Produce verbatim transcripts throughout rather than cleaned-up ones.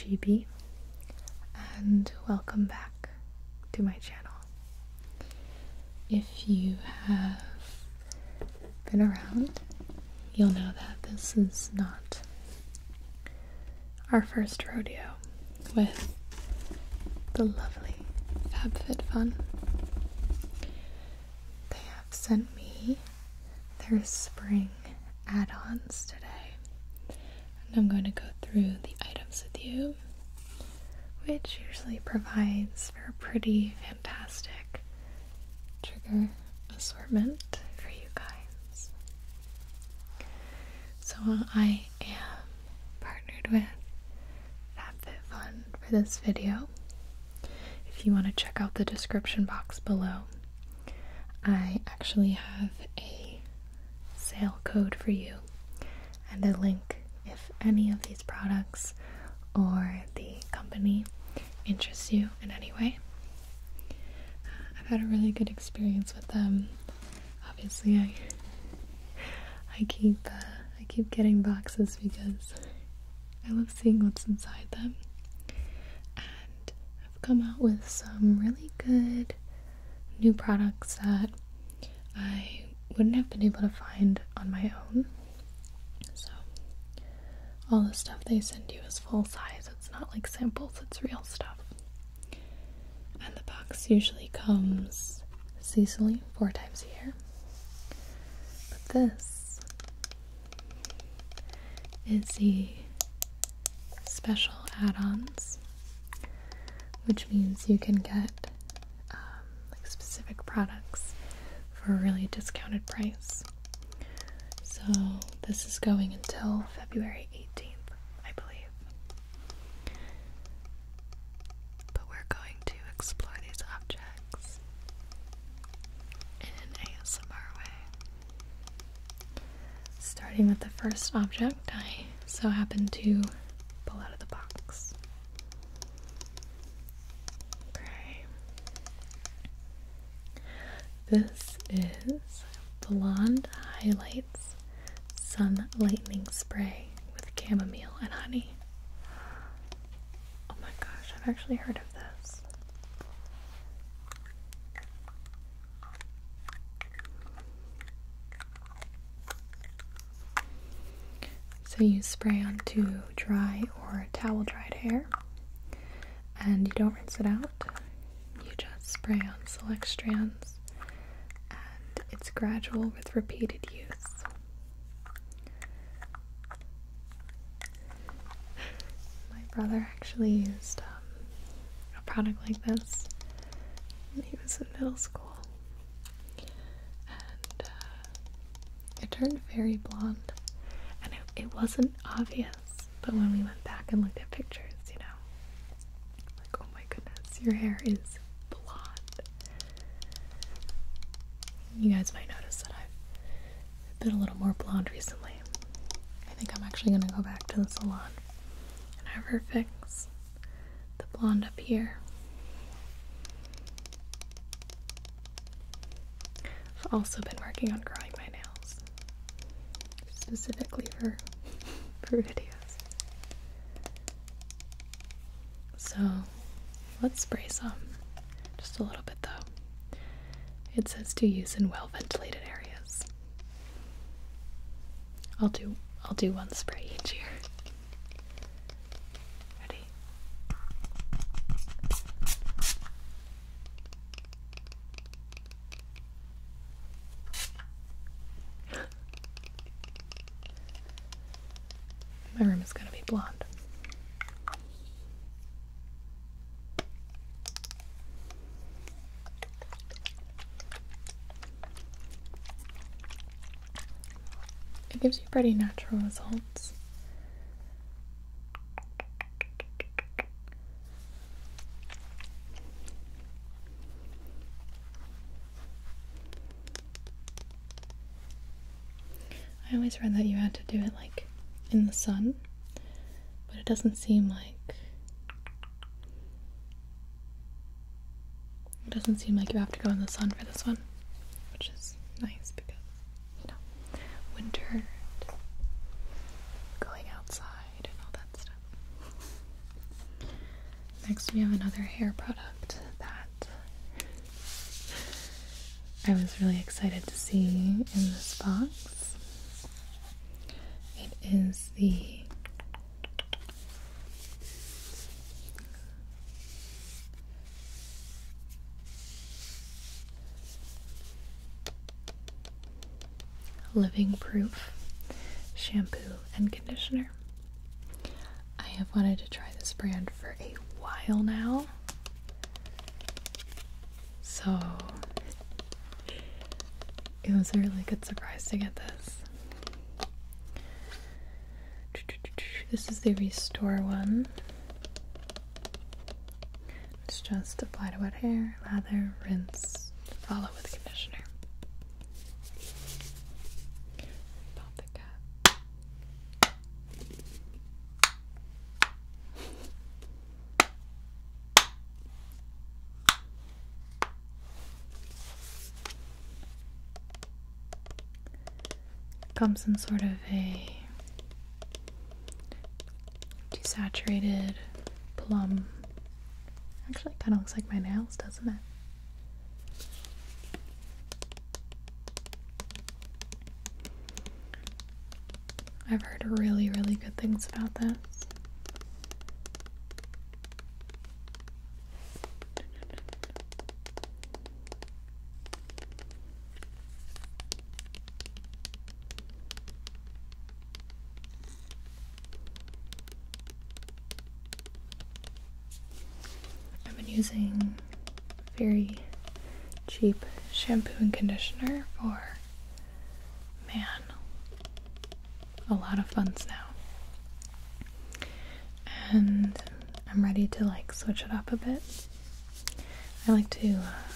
G B, and welcome back to my channel. If you have been around, you'll know that this is not our first rodeo with the lovely FabFitFun. They have sent me their spring add-ons today, and I'm going to go through the items with you, which usually provides for a pretty fantastic trigger assortment for you guys. So I am partnered with FabFitFun for this video. If you want to check out the description box below, I actually have a sale code for you and a link if any of these products or the company interests you in any way. I've had a really good experience with them. Obviously, I I keep uh, I keep getting boxes because I love seeing what's inside them, and I've come out with some really good new products that I wouldn't have been able to find on my own. So all the stuff they send you is full size. It's not like samples, it's real stuff. And the box usually comes seasonally, four times a year. But this is the special add-ons, which means you can get um, like specific products for a really discounted price. So this is going until February eighteenth, I believe. But we're going to explore these objects in an A S M R way. Starting with the first object, I so happen to pull out of the box. Okay. This is Blonde Highlights Sun Lightening Spray with chamomile and honey. Oh my gosh, I've actually heard of this. So you spray onto dry or towel dried hair, and you don't rinse it out. You just spray on select strands. It's gradual with repeated use. My brother actually used um, a product like this when he was in middle school, and uh, it turned very blonde, and it, it wasn't obvious, but when we went back and looked at pictures, you know, like, oh my goodness, your hair is you guys might notice that I've been a little more blonde recently. I think I'm actually going to go back to the salon and have her fix the blonde up here. I've also been working on growing my nails, specifically for, for videos. So let's spray some. Just a little bit though. It says to use in well-ventilated areas. I'll do I'll do one spray each year. Ready? My room is gonna be blonde. It gives you pretty natural results. I always read that you had to do it like in the sun, but it doesn't seem like it doesn't seem like you have to go in the sun for this one, which is nice because, you know, winter, going outside and all that stuff. Next, we have another hair product that I was really excited to see in this box. It is the Living Proof shampoo and conditioner. I have wanted to try this brand for a while now, so it was a really good surprise to get this. This is the Restore one. It's just apply to wet hair, lather, rinse, follow with conditioner. Pop the cap. Comes in sort of a desaturated plum. Actually, it kind of looks like my nails, doesn't it? I've heard really, really good things about this. Using very cheap shampoo and conditioner for, man, a lot of months now, and I'm ready to like switch it up a bit. I like to uh,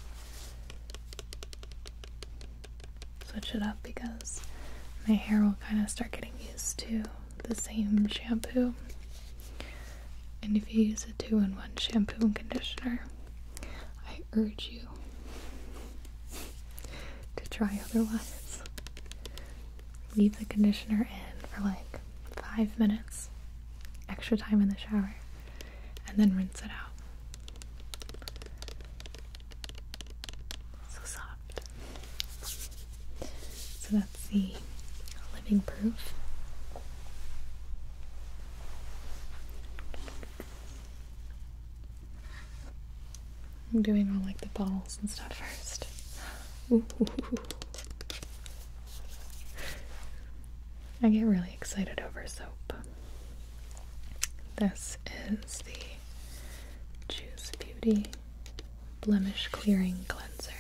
switch it up because my hair will kind of start getting used to the same shampoo. And if you use a two-in-one shampoo and conditioner, I urge you to try otherwise. Leave the conditioner in for like five minutes, extra time in the shower, and then rinse it out. So soft. So that's the Living Proof. I'm doing all like the balls and stuff first. Ooh. I get really excited over soap. This is the Juice Beauty Blemish Clearing Cleanser.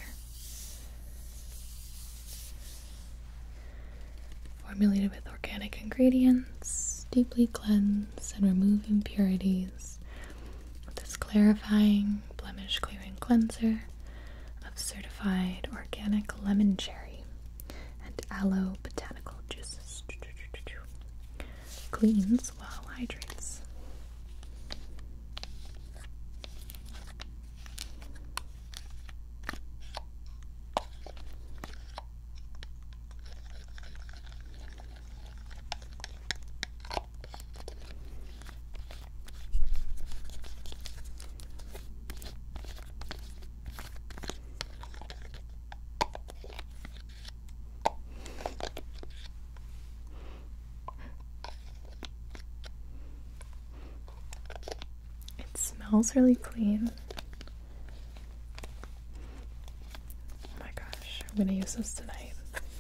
Formulated with organic ingredients, deeply cleanse and remove impurities with this clarifying blemish clearing cleanser of certified organic lemon cherry and aloe botanical juices. Cleans while hydrates. Smells really clean. Oh my gosh, I'm gonna use this tonight.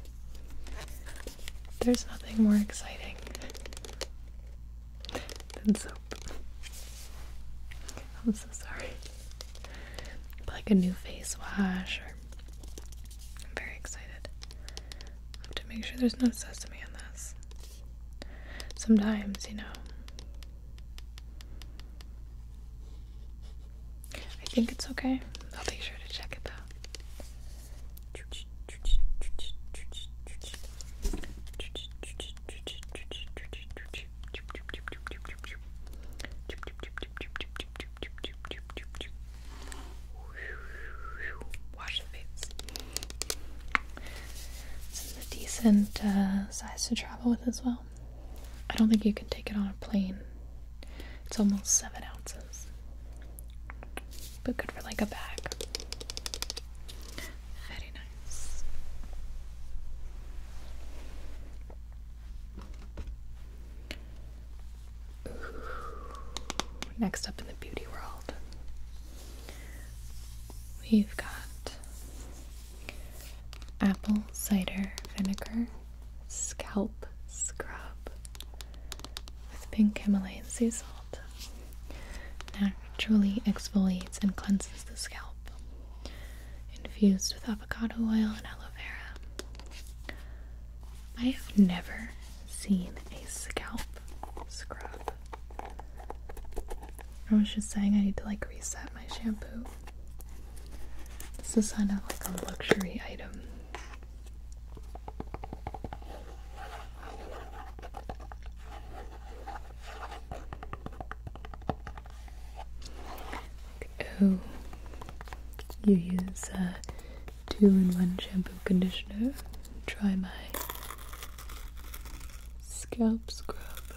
There's nothing more exciting than soap. I'm so sorry. But like a new face wash, or I'm very excited. I have to make sure there's no sesame in this. Sometimes, you know, I think it's okay. I'll be sure to check it though. Wash the face. It's a decent uh, size to travel with as well. I don't think you can take it on a plane. It's almost seven ounces. but good for like a bag. Very nice. Ooh. Next up in the beauty world, we've got apple cider vinegar scalp scrub with pink Himalayan sea salt. Naturally exfoliates and cleanses the scalp. Infused with avocado oil and aloe vera. I have never seen a scalp scrub. I was just saying I need to like reset my shampoo. This is kind of like a luxury item. Oh, you use a two-in-one shampoo conditioner. Try my scalp scrub.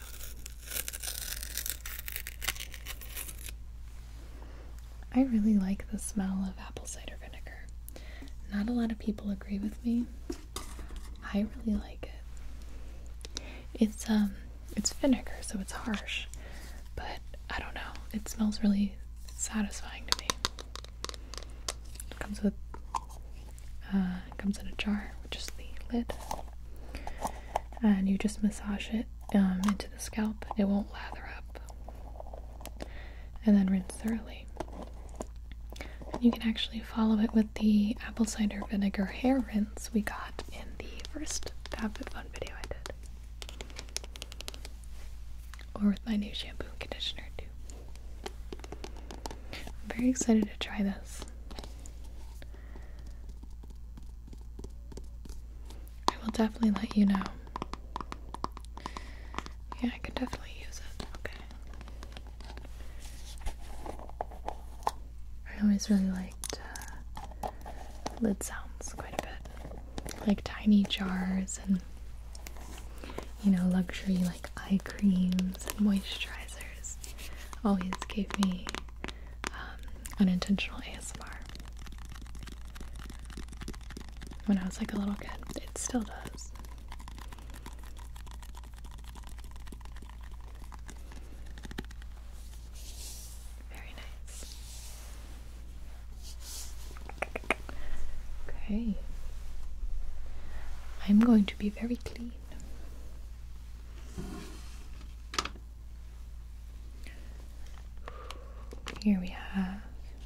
I really like the smell of apple cider vinegar. Not a lot of people agree with me. I really like it. It's um, it's vinegar, so it's harsh, but I don't know. It smells really satisfying to me. It comes with, uh, it comes in a jar, which is the lid, and you just massage it um, into the scalp. It won't lather up, and then rinse thoroughly. And you can actually follow it with the apple cider vinegar hair rinse we got in the first FabFitFun video I did, or with my new shampoo and conditioner too. I'm very excited to try this. I will definitely let you know. Yeah, I could definitely use it. Okay. I always really liked uh, lid sounds quite a bit. Like tiny jars and, you know, luxury like eye creams and moisturizers always gave me unintentional A S M R when I was like a little kid. It still does. Very nice. Okay. I'm going to be very clean. Here we have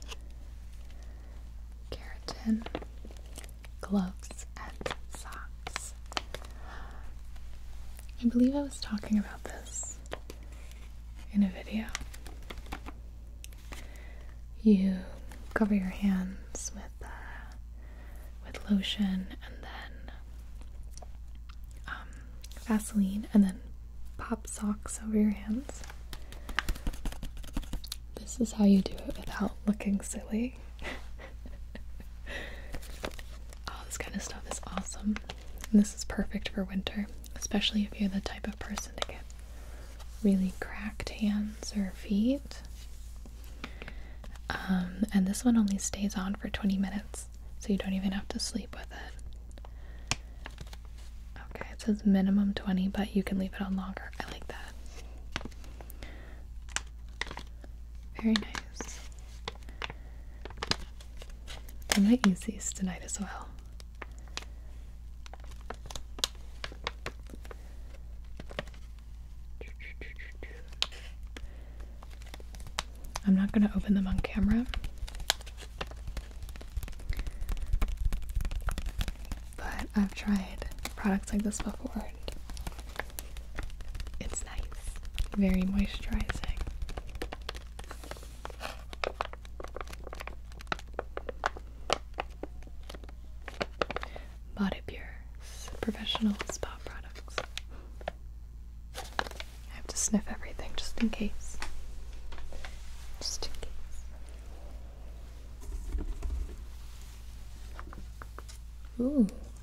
keratin, gloves, and socks. I believe I was talking about this in a video. You cover your hands with uh, with lotion and then um, Vaseline, and then pop socks over your hands. This is how you do it without looking silly. Oh, this kind of stuff is awesome. And this is perfect for winter, especially if you're the type of person to get really cracked hands or feet. Um, and this one only stays on for twenty minutes, so you don't even have to sleep with it. Okay, it says minimum twenty, but you can leave it on longer. I like that. Very nice. I might use these tonight as well. I'm not going to open them on camera, but I've tried products like this before. And it's nice, very moisturizing. Body Pure's professional spa products. I have to sniff everything just in case. Just in case. Ooh.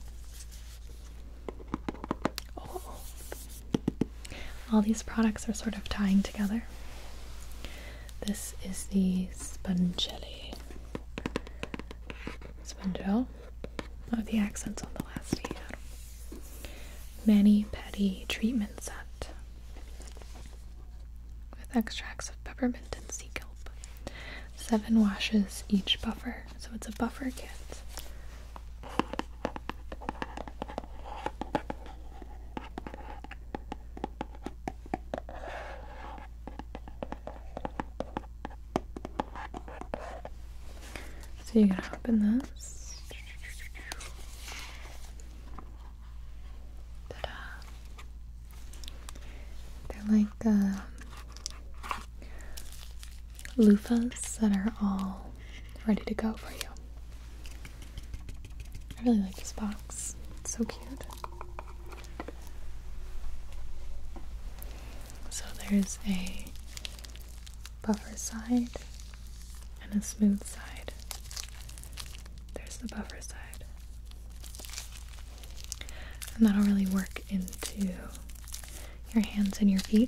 Oh. All these products are sort of tying together. This is the Spongelli. Spongel? Oh, the accent's on the last E. Mani Pedi treatment set with extracts of peppermint and sea kelp. Seven washes each buffer, so it's a buffer kit. So you're gonna open this. Ta-da. They're like uh, loofahs that are all ready to go for you. I really like this box. It's so cute. So there's a buffer side and a smooth side. There's the buffer side. And that'll really work into your hands and your feet.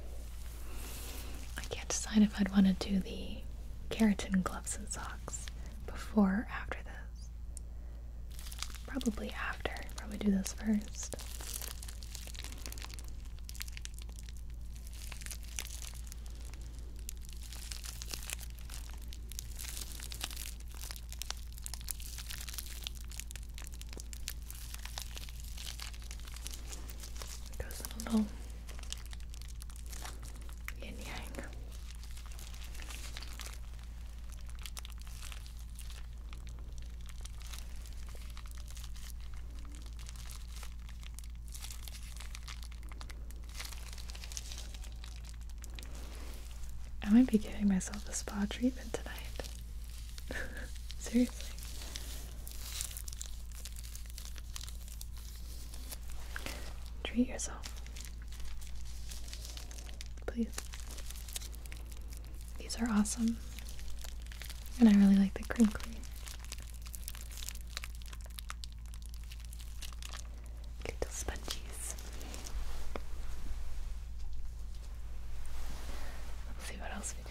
I can't decide if I'd want to do the keratin gloves and socks before or after this. Probably after. Probably do this first. Goes a little yin yang. I might be giving myself a spa treatment tonight. Seriously. Treat yourself. Please. These are awesome. And I really like the crinkly. Little sponges. Let's see what else we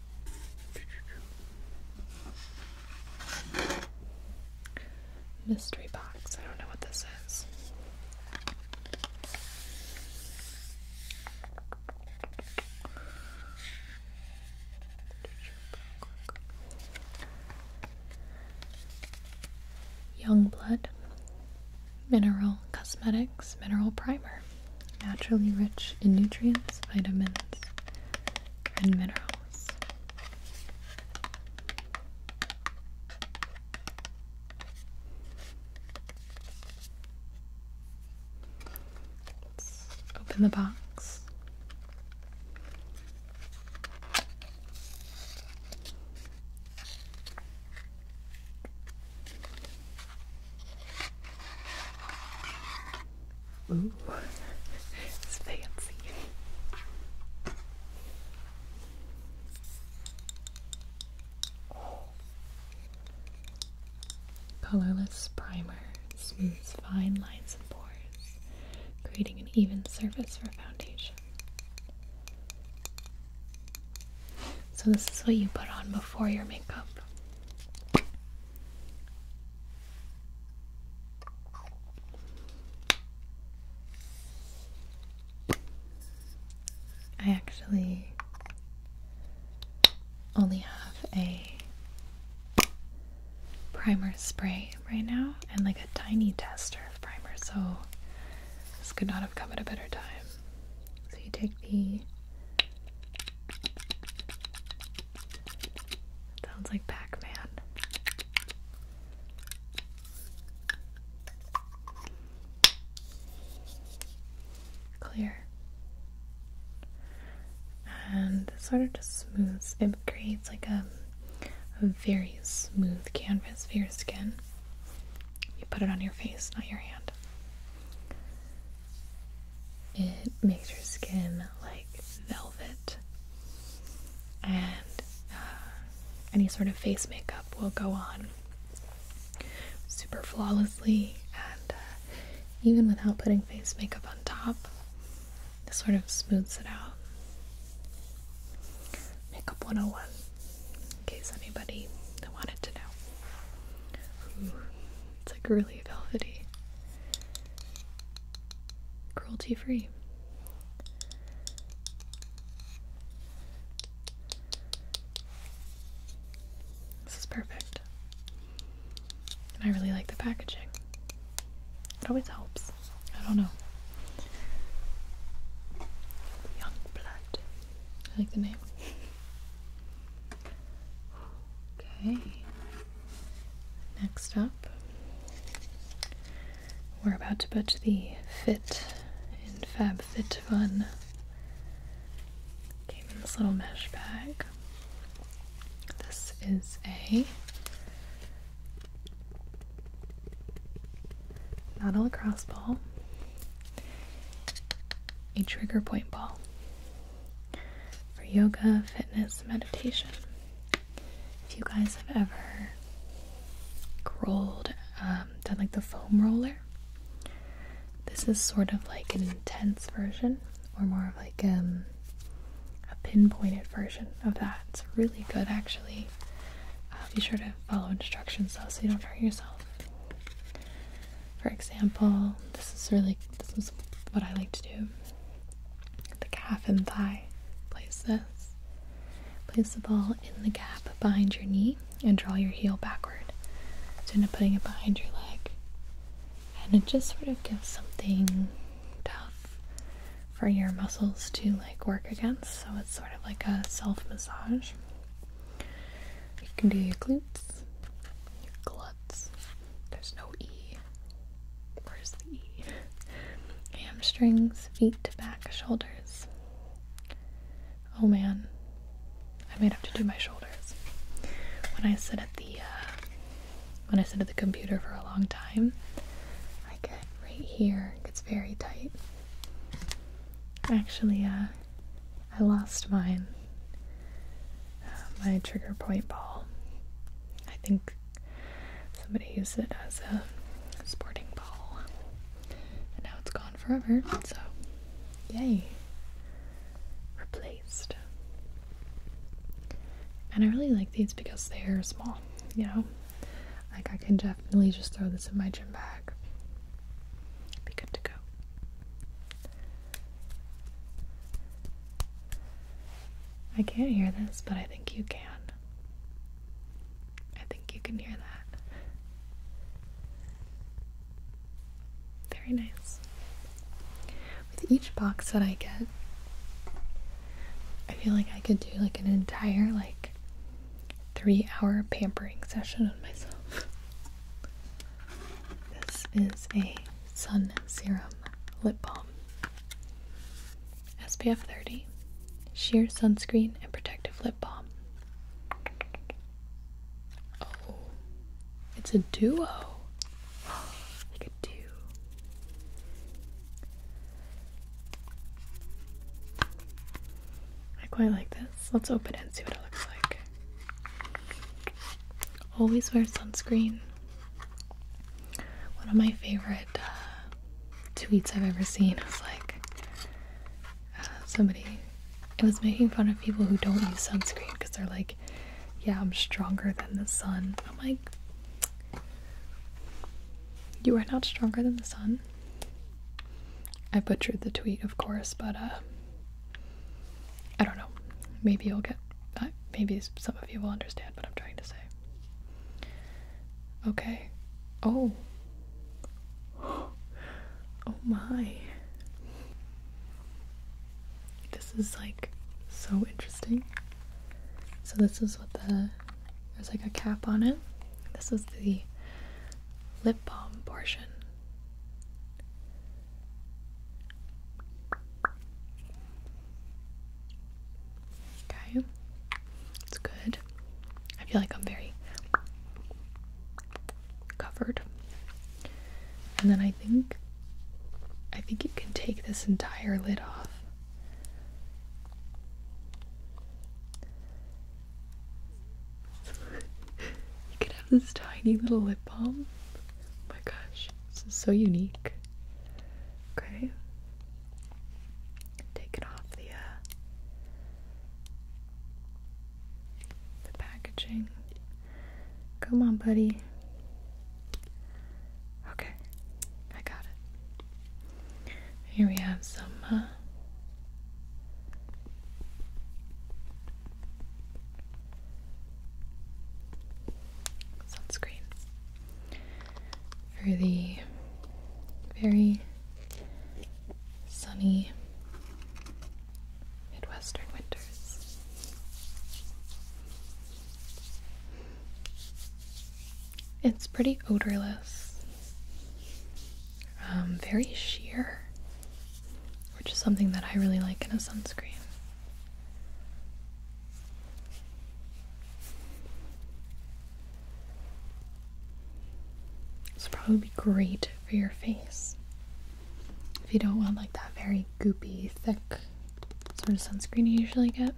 got. Mystery box. I don't know what this is. Youngblood Mineral Cosmetics Mineral Primer. Naturally rich in nutrients, vitamins, and minerals. Let's open the box. Ooh, it's fancy. Oh. Colorless primer smooths fine lines and pores, creating an even surface for foundation. So this is what you put on before your makeup. I actually only have a primer spray right now and like a tiny tester of primer, so this could not have come at a better time. So you take the, sounds like Pac-Man. Clear. And it sort of just smooths, it creates like a, a very smooth canvas for your skin. You put it on your face, not your hand. It makes your skin like velvet, and uh, any sort of face makeup will go on super flawlessly, and uh, even without putting face makeup on top, it sort of smooths it out. Makeup one oh one, in case anybody wanted to know. Ooh, it's like really velvety. Cruelty free. This is perfect. And I really like the packaging. It always helps. I don't know. Young Blood. I like the name. Okay. Next up, we're about to put the Fit in FabFitFun. Came in this little mesh bag. This is a not a lacrosse ball, a trigger point ball for yoga, fitness, meditation. If you guys have ever rolled, um, done like the foam roller, this is sort of like an intense version, or more of like um, a pinpointed version of that. It's really good, actually. Uh, be sure to follow instructions though, so you don't hurt yourself. For example, this is really, this is what I like to do. The calf and thigh. Place this. Place the ball in the gap behind your knee and draw your heel backward. So end up putting it behind your leg. And it just sort of gives something tough for your muscles to like work against. So it's sort of like a self-massage. You can do your glutes, your gluts. There's no E. Where's the E? Hamstrings, feet, back, shoulders. Oh man, I might have to do my shoulders. When I sit at the uh, when I sit at the computer for a long time, I get right here. It gets very tight. Actually, uh, I lost mine. Uh, my trigger point ball. I think somebody used it as a sporting ball, and now it's gone forever. So, yay! Replaced. And I really like these because they're small, you know? Like I can definitely just throw this in my gym bag. Be good to go. I can't hear this, but I think you can. I think you can hear that. Very nice. With each box that I get, I feel like I could do like an entire like three hour pampering session on myself. This is a Sun Serum Lip Balm. S P F thirty, sheer sunscreen and protective lip balm. Oh, it's a duo. Like a duo. I quite like this. Let's open it and see what it looks like. Always wear sunscreen. One of my favorite uh, tweets I've ever seen was like uh, somebody, it was making fun of people who don't use sunscreen because they're like, yeah, I'm stronger than the sun. I'm like, you are not stronger than the sun. I butchered the tweet, of course, but uh, I don't know. Maybe you'll get, uh, maybe some of you will understand what I'm trying to say. Okay. Oh. Oh my. This is like so interesting. So this is what the, there's like a cap on it. This is the lip balm portion. Okay. It's good. I feel like I'm very covered. And then I think I think you can take this entire lid off. You could have this tiny little lip balm. Oh my gosh, this is so unique. Okay. Take it off the uh watching. Come on, buddy. Okay, I got it. Here we have some uh, sunscreen for the very sunny Midwestern winters. It's pretty odorless, um, very sheer, which is something that I really like in a sunscreen. This would probably be great for your face if you don't want like that very goopy, thick sort of sunscreen you usually get.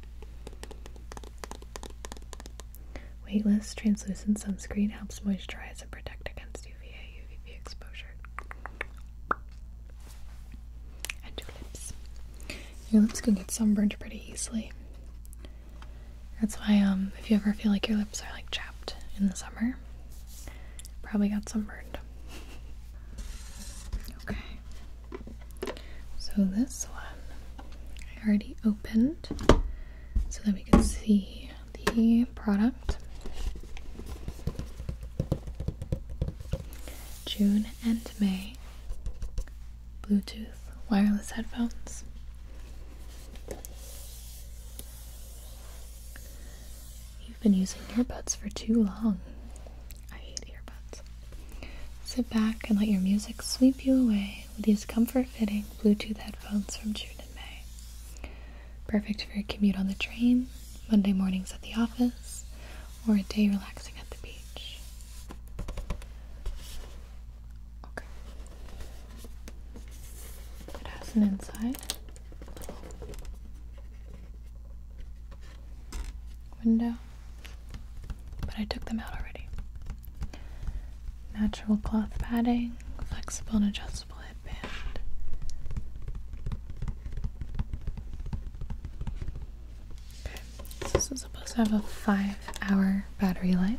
Weightless, translucent sunscreen helps moisturize and protect against U V A, U V B exposure. And your lips. Your lips can get sunburned pretty easily. That's why, um, if you ever feel like your lips are like chapped in the summer, probably got sunburned. Okay. So this one I already opened so that we can see the product. June and May Bluetooth wireless headphones. You've been using earbuds for too long. I hate earbuds. Sit back and let your music sweep you away with these comfort-fitting Bluetooth headphones from June and May. Perfect for your commute on the train, Monday mornings at the office, or a day relaxing at the beach. Okay. It has an inside window, but I took them out already. Natural cloth padding, flexible and adjustable headband. Okay, so this is supposed to have a five hour battery life.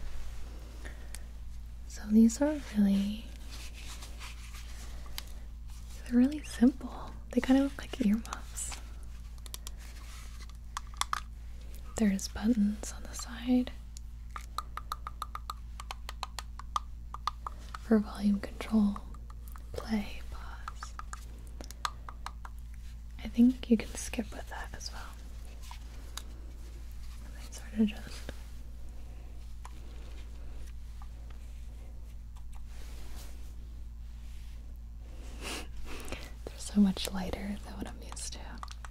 So these are really, they're really simple. They kind of look like earmuffs. There's buttons on the side for volume control, play, pause. I think you can skip with that as well. And they sort of just they're so much lighter than what I'm used to.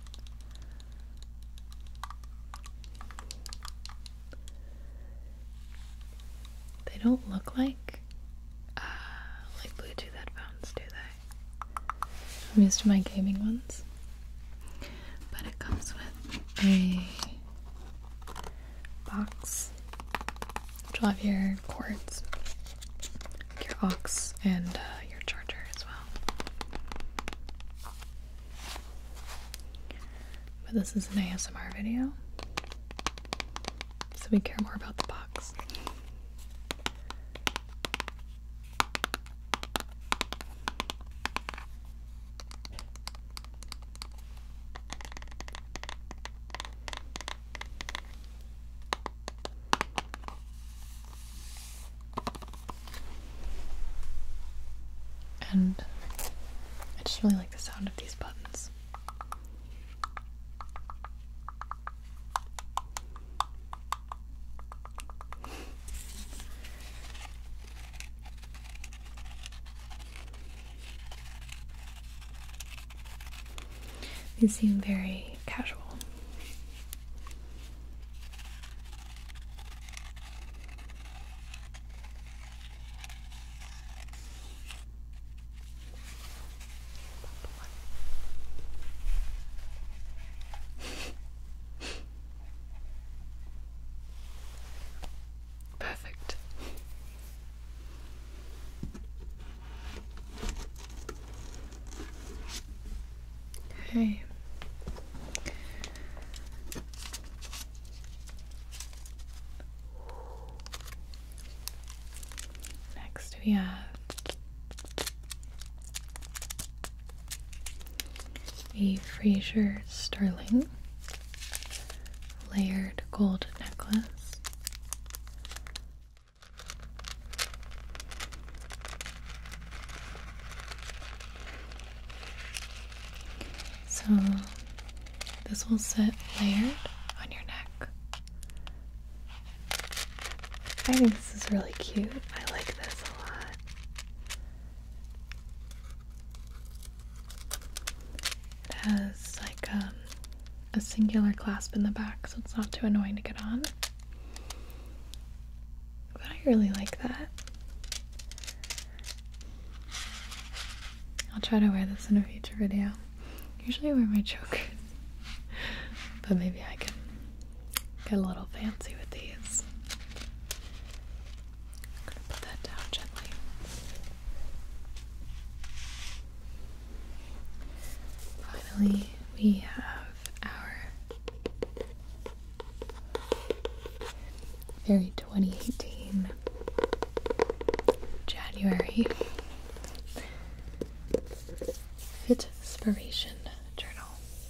They don't look like uh, like Bluetooth headphones, do they? I'm used to my gaming ones. But it comes with a box which will have your cords, like your aux and uh, your charger as well. But this is an A S M R video, so we care more about the box. And I just really like the sound of these buttons. These seem very casual. Perfect. Okay. Next we have a Fraser Sterling layered gold necklace. So this will sit layered on your neck. I think this is really cute. I like this a lot. It has like um, a singular clasp in the back, so it's not too annoying to get on. But I really like that. I'll try to wear this in a future video. Usually I wear my choker, but maybe I can get a little fancy with these. I'm gonna put that down gently. Finally, we have our very twenty eighteen January Fitspiration Journal.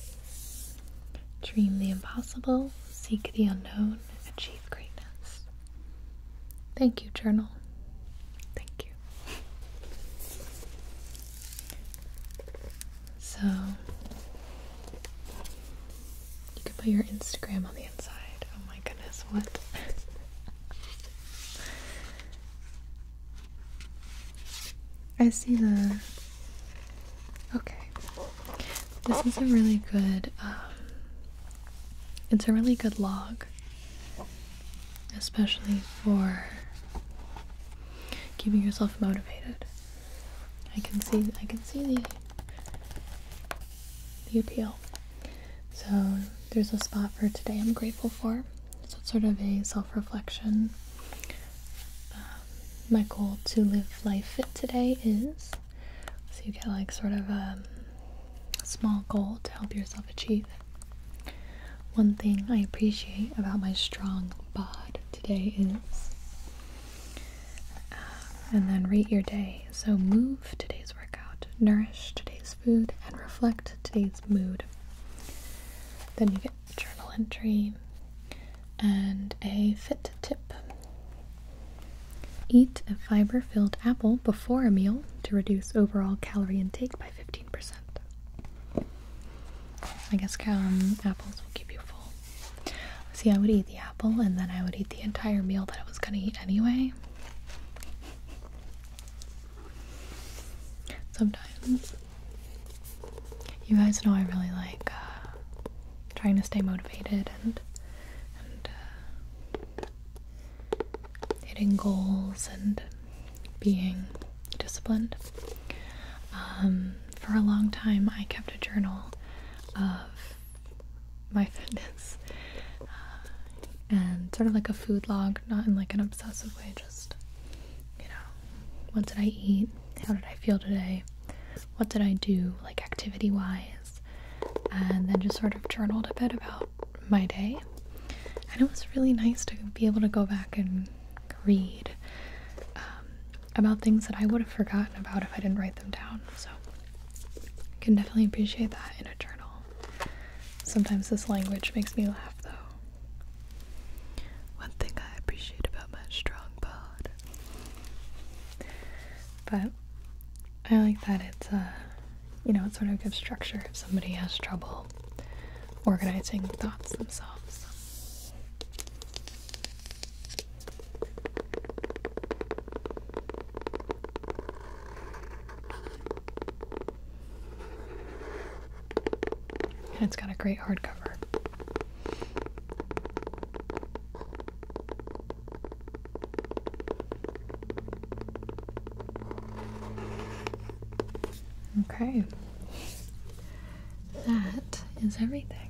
Dream the impossible, seek the unknown, achieve greatness. Thank you, journal. Thank you. So, you could put your Instagram on the inside. Oh my goodness, what? I see the... Okay. This is a really good, um, it's a really good log, especially for keeping yourself motivated. I can see, I can see the, the appeal. So there's a spot for today I'm grateful for. So it's sort of a self-reflection. Um, my goal to live life fit today is, so you get like sort of a small goal to help yourself achieve. One thing I appreciate about my strong bod today is, uh, and then rate your day. So move today's workout, nourish today's food, and reflect today's mood. Then you get journal entry and a fit tip. Eat a fiber-filled apple before a meal to reduce overall calorie intake by fifteen percent. I guess um, apples will keep you full. See, I would eat the apple and then I would eat the entire meal that I was going to eat anyway. Sometimes. You guys know I really like uh, trying to stay motivated and, and uh, hitting goals and being disciplined. Um, for a long time, I kept a journal of my fitness uh, and sort of like a food log, not in like an obsessive way, just, you know, what did I eat, how did I feel today, what did I do like activity wise, and then just sort of journaled a bit about my day. And it was really nice to be able to go back and read um, about things that I would have forgotten about if I didn't write them down. So I can definitely appreciate that in a journal. Sometimes this language makes me laugh, though. One thing I appreciate about my strong bod. But I like that it's, uh, you know, it sort of gives structure if somebody has trouble organizing thoughts themselves. And it's got a great hardcover. Okay, that is everything.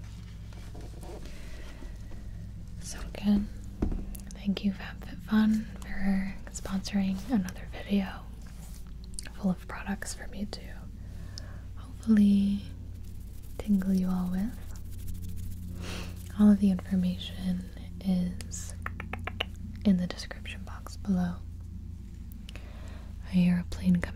So again, thank you FabFitFun for sponsoring another video full of products for me to hopefully tingle you all with. All of the information is in the description box below. my airplane coming